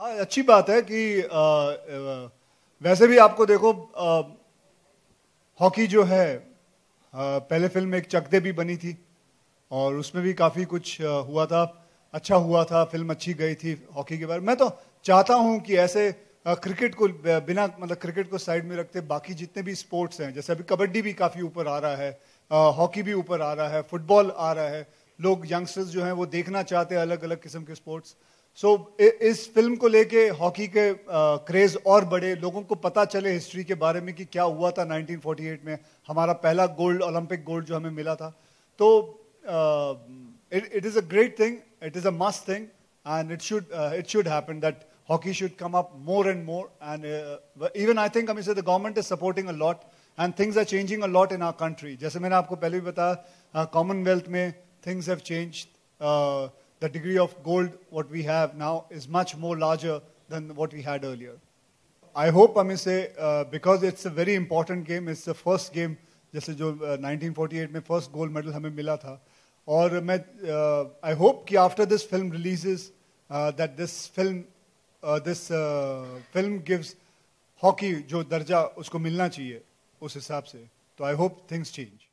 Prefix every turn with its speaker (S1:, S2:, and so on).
S1: हाँ, अच्छी बात है कि वैसे भी आपको देखो हॉकी जो है पहले फिल्म में एक चक दे भी बनी थी और उसमें भी काफी कुछ हुआ था, अच्छा हुआ था, फिल्म अच्छी गई थी हॉकी के बारे में। मैं तो चाहता हूं कि ऐसे क्रिकेट को बिना मतलब क्रिकेट को साइड में रखते बाकी जितने भी स्पोर्ट्स हैं, जैसे अभी कबड्डी भी काफी ऊपर आ रहा है, हॉकी भी ऊपर आ रहा है, फुटबॉल आ रहा है, लोग यंगस्टर्स जो हैं वो देखना चाहते हैं अलग अलग किस्म के स्पोर्ट्स। सो इस फिल्म को लेके हॉकी के क्रेज और बढ़े, लोगों को पता चले हिस्ट्री के बारे में कि क्या हुआ था 1948 में, हमारा पहला गोल्ड, ओलंपिक गोल्ड जो हमें मिला था। तो it is a great thing, it is a must thing, and it should happen that hockey should come up more and more. And even I think, I mean, so the government is supporting a lot, and things are changing a lot in our country. जैसे मैंने आपको पहले भी बताया, Commonwealth में things have changed. The degree of gold what we have now is much more larger than what we had earlier. I hope, I mean, say because it's a very important game, it's the first game जैसे जो 1948 में first gold medal हमें मिला था, और मैं I hope कि after this film releases that this film gives hockey जो दर्जा उसको मिलना चाहिए उस हिसाब से। तो आई होप थिंग्स चेंज।